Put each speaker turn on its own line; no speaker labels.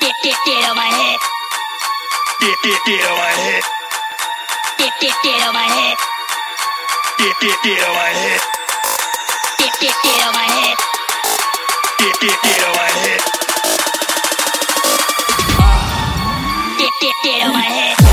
Get on my head. Get on my head. Get on my head. Get on my head. Get on my head. Get on my head. Get on my head.